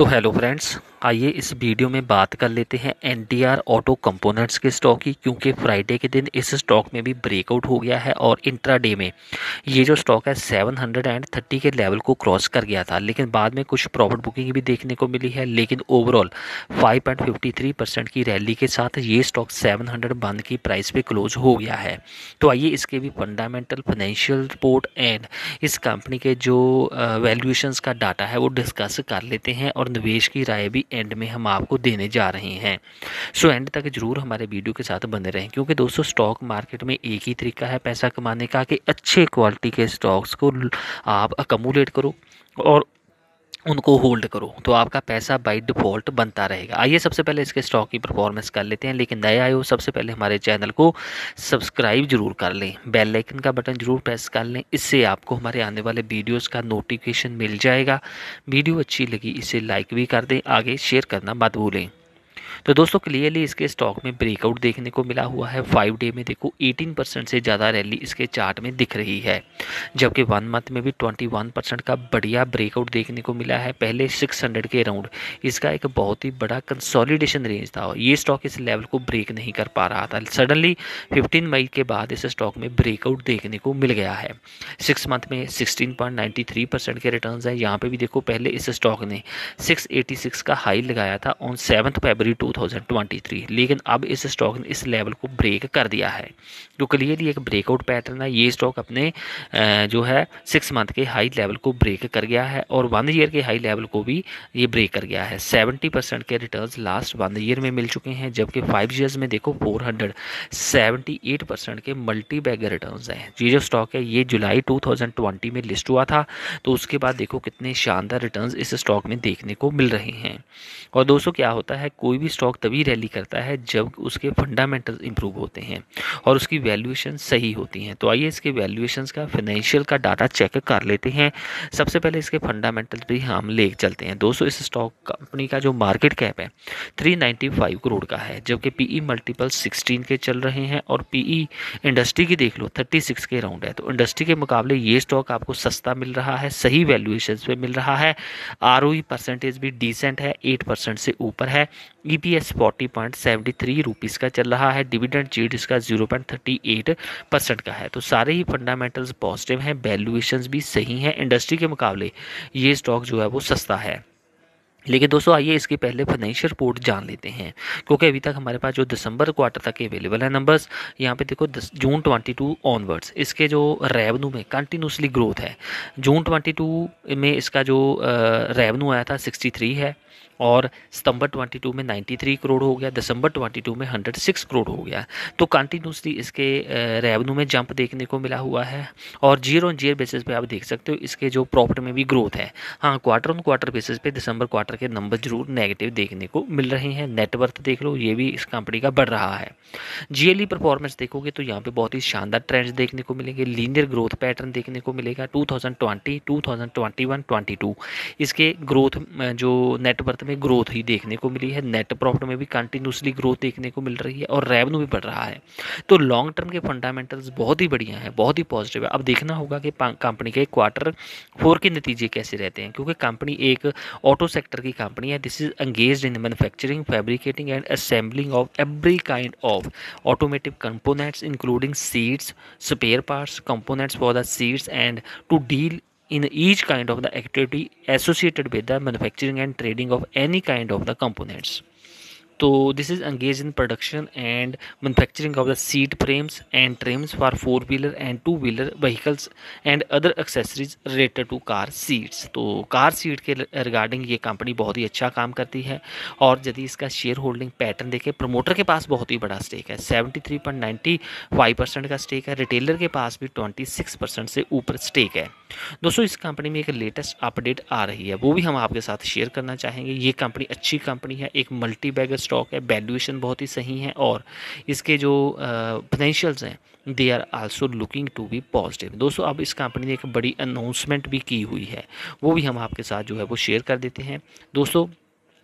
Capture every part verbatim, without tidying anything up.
तो hello friends, आइए इस वीडियो में बात कर लेते हैं एनटीआर ऑटो कंपोनेंट्स के स्टॉक की, क्योंकि फ्राइडे के दिन इस स्टॉक में भी ब्रेकआउट हो गया है और इंट्राडे में ये जो स्टॉक है सेवन हंड्रेड थर्टी के लेवल को क्रॉस कर गया था, लेकिन बाद में कुछ प्रॉफिट बुकिंग भी देखने को मिली है। लेकिन overall five point fifty three percent की रैली के साथ ये स्टॉक सेवन हंड्रेड वन की प्राइस पे क्लोज हो गया है। तो आइए इसके भी फंडामेंटल फाइनेंशियल रिपोर्ट एंड इस कंपनी के जो वैल्यूएशंस का डाटा है वो डिस्कस कर लेते हैं और निवेश की राय भी एंड में हम आपको देने जा रहे हैं। सो एंड तक जरूर हमारे वीडियो के साथ बने रहें, क्योंकि दोस्तों स्टॉक मार्केट में एक ही तरीका है पैसा कमाने का कि अच्छे क्वालिटी के स्टॉक्स को आप अकमुलेट करो और उनको होल्ड करो, तो आपका पैसा बाय डिफ़ॉल्ट बनता रहेगा। आइए सबसे पहले इसके स्टॉक की परफॉर्मेंस कर लेते हैं, लेकिन नए आए हो सबसे पहले हमारे चैनल को सब्सक्राइब जरूर कर लें, बेल आइकन का बटन जरूर प्रेस कर लें, इससे आपको हमारे आने वाले वीडियोस का नोटिफिकेशन मिल जाएगा। वीडियो अच्छी लगी इसे लाइक भी कर दें, आगे शेयर करना मत भूलें। तो दोस्तों क्लियरली इसके स्टॉक में ब्रेकआउट देखने को मिला हुआ है। फाइव डे में देखो एटीन परसेंट से ज़्यादा रैली इसके चार्ट में दिख रही है, जबकि वन मंथ में भी ट्वेंटी वन परसेंट का बढ़िया ब्रेकआउट देखने को मिला है। पहले सिक्स हंड्रेड के अराउंड इसका एक बहुत ही बड़ा कंसोलिडेशन रेंज था, ये स्टॉक इस लेवल को ब्रेक नहीं कर पा रहा था। सडनली फिफ्टीन मई के बाद इस स्टॉक में ब्रेकआउट देखने को मिल गया है। सिक्स मंथ में sixteen point ninety three percent के रिटर्न्स हैं। यहाँ पे भी देखो पहले इस स्टॉक ने सिक्स एटी सिक्स का हाई लगाया था on seventh February two thousand twenty three, लेकिन अब इस स्टॉक ने इस लेवल को ब्रेक कर दिया है। तो क्लियरली एक ब्रेकआउट पैटर्न है। ये स्टॉक अपने जो है सिक्स मंथ के हाई लेवल को ब्रेक कर गया है और वन ईयर के हाई लेवल को भी ये ब्रेक कर गया है। सेवेंटी परसेंट के रिटर्न्स लास्ट वन ईयर में मिल चुके हैं, जबकि फाइव ईयर्स में देखो four hundred seventy eight percent के मल्टी बैग रिटर्न्स हैं। ये जो स्टॉक है ये जुलाई टू थाउजेंड ट्वेंटी में लिस्ट हुआ था, तो उसके बाद देखो कितने शानदार रिटर्न्स इस स्टॉक में देखने को मिल रहे हैं। और दोस्तों क्या होता है, कोई भी स्टॉक तभी रैली करता है जब उसके फंडामेंटल इंप्रूव होते हैं और उसकी वैल्यूएशन सही होती हैं। तो आइए इसके वैल्यूएशंस का फाइनेंशियल का डाटा चेक कर लेते हैं। सबसे पहले इसके फंडामेंटल भी हम ले चलते हैं। दोस्तों इस स्टॉक कंपनी का जो मार्केट कैप है थ्री नाइन्टी फाइव करोड़ का है, जबकि पीई मल्टीपल सिक्सटीन के चल रहे हैं और पीई इंडस्ट्री की देख लो थर्टी सिक्स के अराउंड है। तो इंडस्ट्री के मुकाबले ये स्टॉक आपको सस्ता मिल रहा है, सही वैल्यूएशन पे मिल रहा है। आरओई परसेंटेज भी डिसेंट है, एट परसेंट से ऊपर है। EPS forty point seventy three rupees का चल रहा है। डिविडेंड यील्ड इसका zero point thirty eight percent का है। तो सारे ही फंडामेंटल्स पॉजिटिव हैं, वैल्यूएशंस भी सही हैं। इंडस्ट्री के मुकाबले ये स्टॉक जो है वो सस्ता है। लेकिन दोस्तों आइए इसकी पहले फाइनेंशियल रिपोर्ट जान लेते हैं, क्योंकि अभी तक हमारे पास जो दिसंबर क्वार्टर तक अवेलेबल है नंबर्स, यहाँ पे देखो जून ट्वेंटी टू ऑनवर्ड्स इसके जो रेवेन्यू में कंटिन्यूसली ग्रोथ है। जून ट्वेंटी टू में इसका जो रेवेन्यू आया था सिक्सटी थ्री है और सितंबर ट्वेंटी टू में नाइन्टी थ्री करोड़ हो गया, दिसंबर ट्वेंटी टू में हंड्रेड सिक्स करोड़ हो गया। तो कंटिन्यूसली इसके रेवेन्यू में जंप देखने को मिला हुआ है और जीरो ऑन जीरो बेसिस पे आप देख सकते हो इसके जो प्रॉफिट में भी ग्रोथ है। हाँ, क्वार्टर ऑन क्वार्टर बेसिस पे दिसंबर क्वार्टर के नंबर जरूर नेगेटिव देखने को मिल रहे हैं। नेटवर्थ देख लो, ये भी इस कंपनी का बढ़ रहा है। जीएलई परफॉर्मेंस देखोगे तो यहाँ पे बहुत ही शानदार ट्रेंड्स देखने को मिलेंगे, लीनियर ग्रोथ पैटर्न देखने को मिलेगा। Two thousand twenty, two thousand twenty one, twenty two इसके ग्रोथ जो नेटवर्थ में ग्रोथ ही देखने को मिली है। नेट प्रॉफिट में भी कंटिन्यूसली ग्रोथ देखने को मिल रही है और रेवेन्यू भी बढ़ रहा है। तो लॉन्ग टर्म के फंडामेंटल्स बहुत ही बढ़िया हैं, बहुत ही पॉजिटिव है। अब देखना होगा कि कंपनी के क्वार्टर फोर के नतीजे कैसे रहते हैं, क्योंकि कंपनी एक ऑटो सेक्टर की कंपनी है। This is engaged in manufacturing, fabricating and assembling of every kind of automotive components including seats, spare parts, components for the seats and to deal in each kind of the activity associated with the manufacturing and trading of any kind of the components. तो this is engaged in production and manufacturing of the seat frames and trims for four wheeler and two wheeler vehicles and other accessories related to car seats। तो car seat के regarding ये company बहुत ही अच्छा काम करती है। और यदि इसका शेयर होल्डिंग पैटर्न देखें, प्रमोटर के पास बहुत ही बड़ा स्टेक है, seventy three point ninety five percent का स्टेक है। रिटेलर के पास भी ट्वेंटी सिक्स परसेंट से ऊपर स्टेक है। दोस्तों इस कंपनी में एक लेटेस्ट अपडेट आ रही है, वो भी हम आपके साथ शेयर करना चाहेंगे। ये कंपनी अच्छी कंपनी है, एक मल्टी बैगर स्टॉक है, वैल्यूएशन बहुत ही सही है और इसके जो फाइनेंशियल्स हैं they are also looking to be positive. दोस्तों अब इस कंपनी ने एक बड़ी अनाउंसमेंट भी की हुई है, वो भी हम आपके साथ जो है वो शेयर कर देते हैं। दोस्तों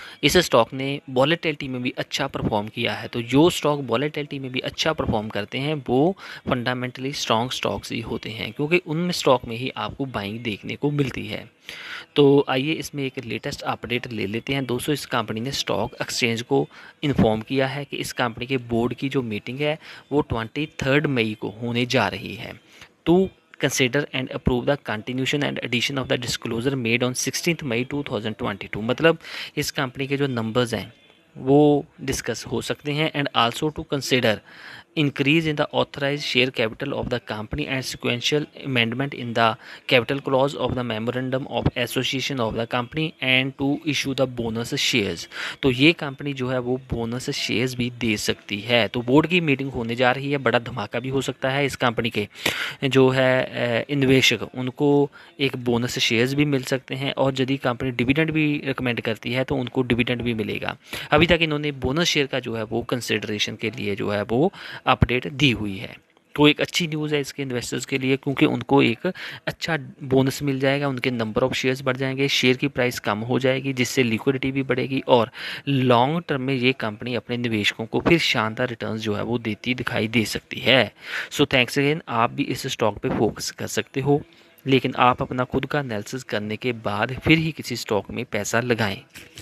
इस स्टॉक ने वॉलेटिलिटी में भी अच्छा परफॉर्म किया है। तो जो स्टॉक वॉलेटिलिटी में भी अच्छा परफॉर्म करते हैं वो फंडामेंटली स्ट्रॉन्ग स्टॉक्स ही होते हैं, क्योंकि उनमें स्टॉक में ही आपको बाइंग देखने को मिलती है। तो आइए इसमें एक लेटेस्ट अपडेट ले लेते हैं। दोस्तों, इस कंपनी ने स्टॉक एक्सचेंज को इन्फॉर्म किया है कि इस कंपनी के बोर्ड की जो मीटिंग है वो ट्वेंटी थर्ड मई को होने जा रही है। तो consider and approve the continuation and addition of the disclosure made on sixteenth May two thousand twenty two. मतलब इस कंपनी के जो नंबर्स हैं वो डिस्कस हो सकते हैं। And also to consider increase in the authorized share capital of the company and sequential amendment in the capital clause of the memorandum of association of the company and to issue the bonus shares। तो ये company जो है वो bonus shares भी दे सकती है। तो board की मीटिंग होने जा रही है, बड़ा धमाका भी हो सकता है। इस कंपनी के जो है इन्वेस्टक उनको एक बोनस शेयर्स भी मिल सकते हैं, और यदि कंपनी डिविडेंड भी रिकमेंड करती है तो उनको डिविडेंड भी मिलेगा। अभी तक इन्होंने बोनस शेयर का जो है वो कंसिडरेशन के लिए जो है वो अपडेट दी हुई है। तो एक अच्छी न्यूज़ है इसके इन्वेस्टर्स के लिए, क्योंकि उनको एक अच्छा बोनस मिल जाएगा, उनके नंबर ऑफ शेयर्स बढ़ जाएंगे, शेयर की प्राइस कम हो जाएगी, जिससे लिक्विडिटी भी बढ़ेगी और लॉन्ग टर्म में ये कंपनी अपने निवेशकों को फिर शानदार रिटर्न्स जो है वो देती दिखाई दे सकती है। So thanks again. आप भी इस स्टॉक पे फोकस कर सकते हो, लेकिन आप अपना खुद का एनालिसिस करने के बाद फिर ही किसी स्टॉक में पैसा लगाएं।